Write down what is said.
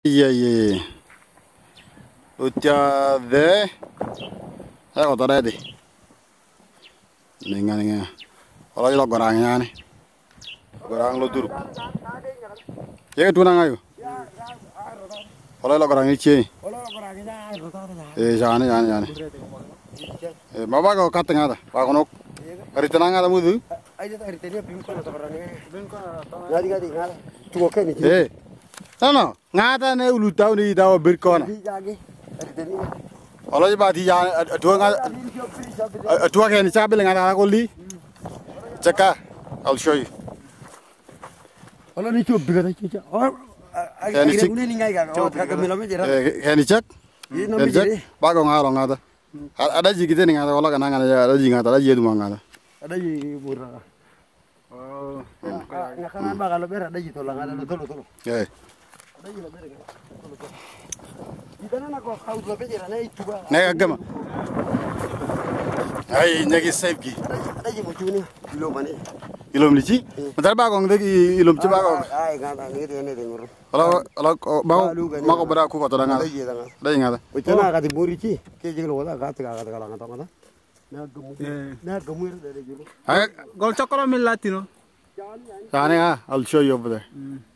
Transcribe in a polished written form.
Yeah. Utia de. Saya kota ready. Ninga. Kalau lo gorangnya nih. Gorang lo turun. Ya itu nang ayo. Kalau lo gorang ini. Jangan. Bapak kau kata ngada. Pak konok. Hari tenang ada mudu. Hari tadi bingkon atau gorangnya. Gadi ngada. Cukup kan ini. No. Ngada nih ulu tahu nih tahu berkona. Kalau coba di dua kan cabel ngada aku li. Cekah. I'll show you. Kalau ni cukup juga cek. Oh, ini ngai kan? Oh, kakak milam aja. Kan cek. Kan cek. Bago ngalong ngada. Ada ji kita nih ngada kalau kan ngada ada ji ngada ada ji itu ngada. Ada ji murah. Oh. Ngakan bakal lebih ada ji tolong ada tolong. Ada ji lebih kan. Kita nak kau lebih jalan itu bah. Nih agama. Ay nyagi safe ki. Ada ji muncul ni. Belum mana? Ilom lici, bentar bagong degi ilom coba bagong. Ay, gana ni ngurus. Kalau mau beraku kata dengan. Ada yang ada. Ucapnya kata burici, kejeng lo kata kalau ngata. Nah gemur dari dulu. Ay, Gol cokolo mil latino. I'll show you over there.